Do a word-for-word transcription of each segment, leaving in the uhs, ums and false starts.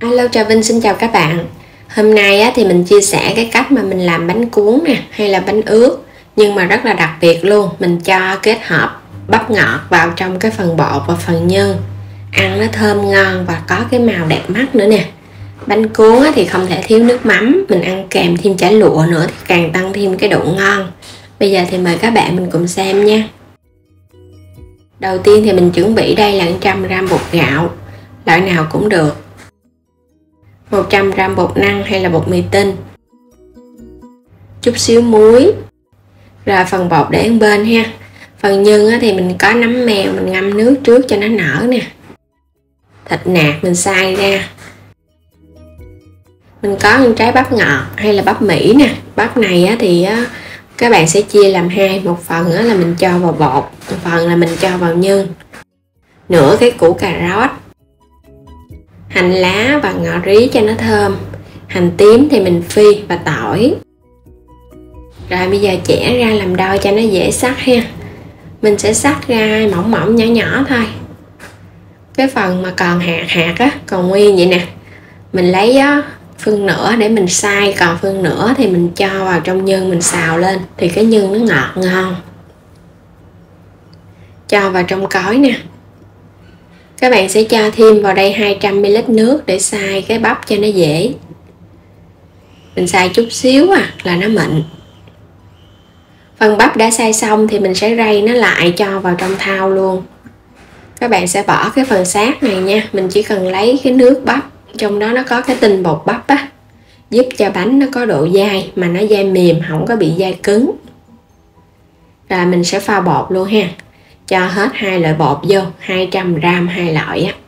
Alo, chào Vinh, xin chào các bạn. Hôm nay á, thì mình chia sẻ cái cách mà mình làm bánh cuốn nè, hay là bánh ướt, nhưng mà rất là đặc biệt luôn. Mình cho kết hợp bắp ngọt vào trong cái phần bột và phần nhân, ăn nó thơm ngon và có cái màu đẹp mắt nữa nè. Bánh cuốn á, thì không thể thiếu nước mắm, mình ăn kèm thêm chả lụa nữa thì càng tăng thêm cái độ ngon. Bây giờ thì mời các bạn mình cùng xem nha. Đầu tiên thì mình chuẩn bị đây là một trăm gam bột gạo, loại nào cũng được, một trăm gam bột năng hay là bột mì tinh, chút xíu muối, rồi phần bột để ở bên ha. Phần nhân thì mình có nấm mèo, mình ngâm nước trước cho nó nở nè. Thịt nạc mình xay ra. Mình có một trái bắp ngọt hay là bắp Mỹ nè. Bắp này thì các bạn sẽ chia làm hai, một phần là mình cho vào bột, một phần là mình cho vào nhân. Nửa cái củ cà rốt, hành lá và ngò rí cho nó thơm. Hành tím thì mình phi và tỏi. Rồi bây giờ chẻ ra làm đôi cho nó dễ xắt ha. Mình sẽ xắt ra mỏng mỏng nhỏ nhỏ thôi. Cái phần mà còn hạt hạt á, còn nguyên vậy nè, mình lấy á, phân nửa để mình xay, còn phân nửa thì mình cho vào trong nhân mình xào lên thì cái nhân nó ngọt ngon. Cho vào trong cối nè. Các bạn sẽ cho thêm vào đây hai trăm mi li lít nước để xay cái bắp cho nó dễ. Mình xay chút xíu à là nó mịn. Phần bắp đã xay xong thì mình sẽ rây nó lại cho vào trong thau luôn. Các bạn sẽ bỏ cái phần xác này nha. Mình chỉ cần lấy cái nước bắp, trong đó nó có cái tinh bột bắp á, giúp cho bánh nó có độ dai mà nó dai mềm, không có bị dai cứng. Rồi mình sẽ pha bột luôn ha. Cho hết hai loại bột vô, hai trăm gam hai loại á.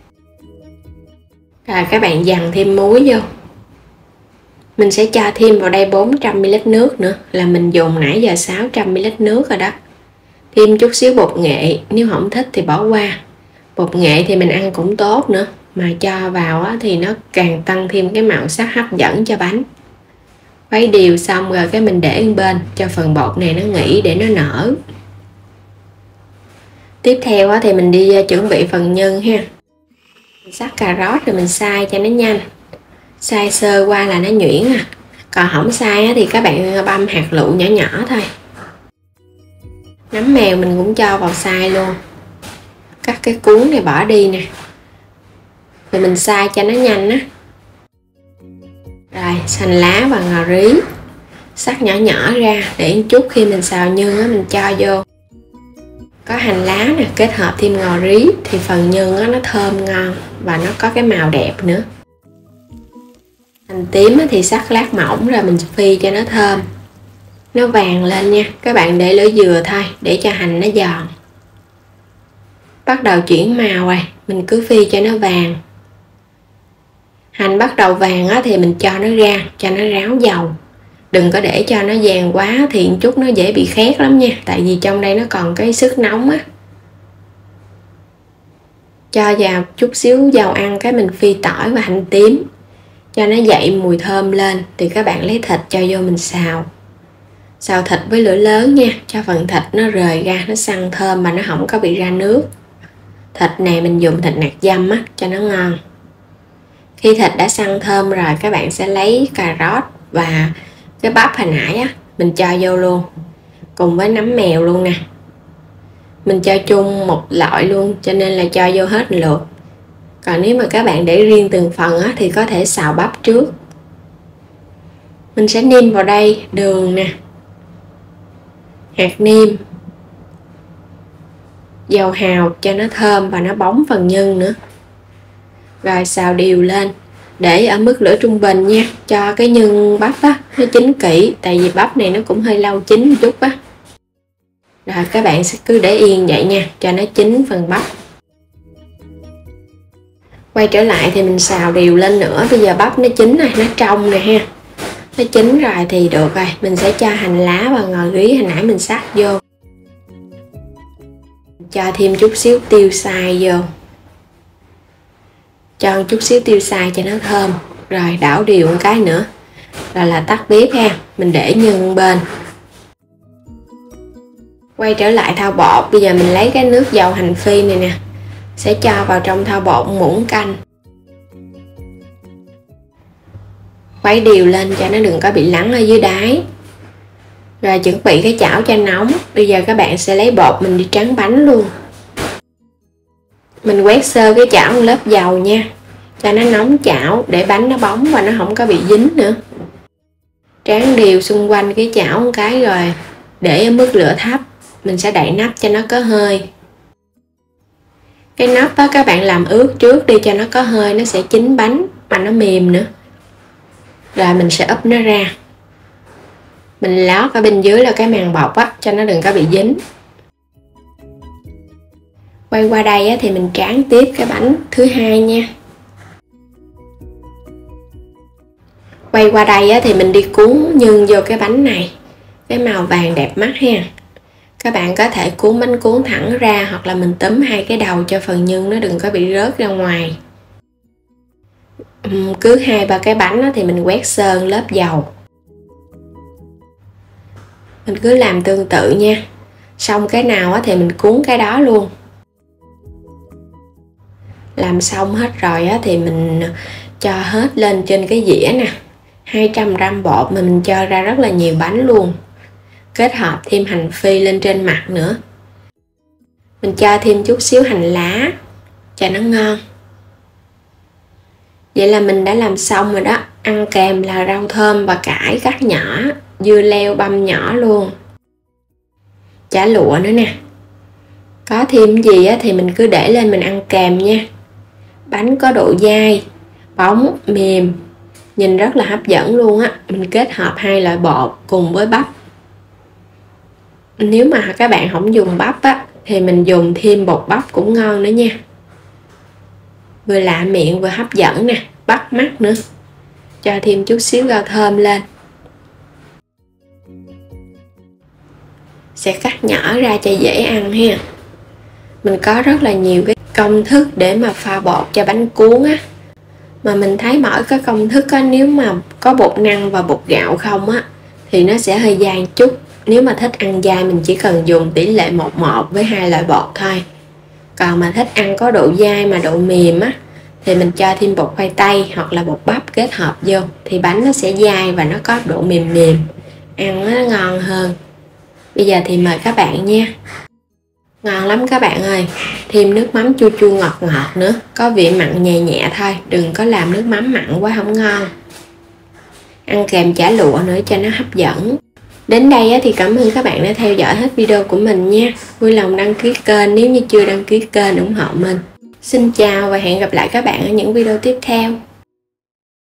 Rồi các bạn dằn thêm muối vô. Mình sẽ cho thêm vào đây bốn trăm mi li lít nước nữa, là mình dùng nãy giờ sáu trăm mi li lít nước rồi đó. Thêm chút xíu bột nghệ, nếu không thích thì bỏ qua. Bột nghệ thì mình ăn cũng tốt nữa, mà cho vào á, thì nó càng tăng thêm cái màu sắc hấp dẫn cho bánh. Khuấy đều xong rồi cái mình để bên cho phần bột này nó nghỉ để nó nở. Tiếp theo á, thì mình đi chuẩn bị phần nhân ha. Mình sắc cà rốt rồi mình xay cho nó nhanh. Xay sơ qua là nó nhuyễn à. Còn không xay á, thì các bạn băm hạt lựu nhỏ nhỏ thôi. Nấm mèo mình cũng cho vào xay luôn. Cắt cái cuống này bỏ đi nè. Rồi mình xay cho nó nhanh á. Rồi hành lá và ngò rí sắc nhỏ nhỏ ra để chút khi mình xào nhân á, mình cho vô. Có hành lá nè, kết hợp thêm ngò rí thì phần nhân á, nó thơm ngon và nó có cái màu đẹp nữa. Hành tím thì sắc lát mỏng rồi mình phi cho nó thơm, nó vàng lên nha. Các bạn để lửa vừa thôi để cho hành nó giòn. Bắt đầu chuyển màu rồi, mình cứ phi cho nó vàng. Hành bắt đầu vàng á, thì mình cho nó ra, cho nó ráo dầu. Đừng có để cho nó vàng quá thì chút nó dễ bị khét lắm nha. Tại vì trong đây nó còn cái sức nóng á. Cho vào chút xíu dầu ăn cái mình phi tỏi và hành tím cho nó dậy mùi thơm lên. Thì các bạn lấy thịt cho vô mình xào. Xào thịt với lửa lớn nha, cho phần thịt nó rời ra, nó săn thơm mà nó không có bị ra nước. Thịt này mình dùng thịt nạc dăm á cho nó ngon. Khi thịt đã săn thơm rồi các bạn sẽ lấy cà rốt và cái bắp hồi nãy á mình cho vô luôn, cùng với nấm mèo luôn nè. Mình cho chung một loại luôn cho nên là cho vô hết lượt. Còn nếu mà các bạn để riêng từng phần á thì có thể xào bắp trước. Mình sẽ nêm vào đây đường nè, hạt nêm, dầu hào cho nó thơm và nó bóng phần nhân nữa. Rồi xào đều lên, để ở mức lửa trung bình nha, cho cái nhân bắp á nó chín kỹ, tại vì bắp này nó cũng hơi lâu chín một chút á. Rồi các bạn sẽ cứ để yên vậy nha, cho nó chín phần bắp. Quay trở lại thì mình xào đều lên nữa. Bây giờ bắp nó chín rồi, nó trong nè ha. Nó chín rồi thì được rồi. Mình sẽ cho hành lá và ngò rí hồi nãy mình sắc vô. Cho thêm chút xíu tiêu xay vô. Cho chút xíu tiêu xay cho nó thơm. Rồi đảo đều một cái nữa. Rồi là tắt bếp ha. Mình để nhân bên. Quay trở lại thau bột. Bây giờ mình lấy cái nước dầu hành phi này nè, sẽ cho vào trong thau bột muỗng canh. Khuấy đều lên cho nó đừng có bị lắng ở dưới đáy. Rồi chuẩn bị cái chảo cho nóng. Bây giờ các bạn sẽ lấy bột mình đi tráng bánh luôn. Mình quét sơ cái chảo một lớp dầu nha, cho nó nóng chảo để bánh nó bóng và nó không có bị dính nữa. Tráng đều xung quanh cái chảo một cái rồi để ở mức lửa thấp. Mình sẽ đậy nắp cho nó có hơi. Cái nắp đó các bạn làm ướt trước đi cho nó có hơi, nó sẽ chín bánh mà nó mềm nữa. Rồi mình sẽ úp nó ra. Mình lót ở bên dưới là cái màng bọc á, cho nó đừng có bị dính. Quay qua đây á, thì mình tráng tiếp cái bánh thứ hai nha. Quay qua đây á, thì mình đi cuốn nhương vô cái bánh này. Cái màu vàng đẹp mắt ha. Các bạn có thể cuốn bánh cuốn thẳng ra, hoặc là mình túm hai cái đầu cho phần nhân nó đừng có bị rớt ra ngoài. Cứ hai ba cái bánh á, thì mình quét sơn lớp dầu. Mình cứ làm tương tự nha. Xong cái nào á, thì mình cuốn cái đó luôn. Làm xong hết rồi á, thì mình cho hết lên trên cái dĩa nè. hai trăm gam bột mà mình cho ra rất là nhiều bánh luôn. Kết hợp thêm hành phi lên trên mặt nữa. Mình cho thêm chút xíu hành lá cho nó ngon. Vậy là mình đã làm xong rồi đó. Ăn kèm là rau thơm và cải cắt nhỏ, dưa leo băm nhỏ luôn, chả lụa nữa nè. Có thêm gì á, thì mình cứ để lên mình ăn kèm nha. Bánh có độ dai, bóng, mềm, nhìn rất là hấp dẫn luôn á. Mình kết hợp hai loại bột cùng với bắp. Nếu mà các bạn không dùng bắp á, thì mình dùng thêm bột bắp cũng ngon nữa nha. Vừa lạ miệng vừa hấp dẫn nè, bắt mắt nữa. Cho thêm chút xíu rau thơm lên. Sẽ cắt nhỏ ra cho dễ ăn ha. Mình có rất là nhiều cái công thức để mà pha bột cho bánh cuốn á. Mà mình thấy mỗi cái công thức á, nếu mà có bột năng và bột gạo không á, thì nó sẽ hơi dai một chút. Nếu mà thích ăn dai mình chỉ cần dùng tỷ lệ một một với hai loại bột thôi. Còn mà thích ăn có độ dai mà độ mềm á, thì mình cho thêm bột khoai tây hoặc là bột bắp kết hợp vô. Thì bánh nó sẽ dai và nó có độ mềm mềm, ăn nó ngon hơn. Bây giờ thì mời các bạn nha. Ngon lắm các bạn ơi. Thêm nước mắm chua chua ngọt ngọt nữa. Có vị mặn nhẹ nhẹ thôi, đừng có làm nước mắm mặn quá không ngon. Ăn kèm chả lụa nữa cho nó hấp dẫn. Đến đây thì cảm ơn các bạn đã theo dõi hết video của mình nha. Vui lòng đăng ký kênh nếu như chưa đăng ký kênh ủng hộ mình. Xin chào và hẹn gặp lại các bạn ở những video tiếp theo.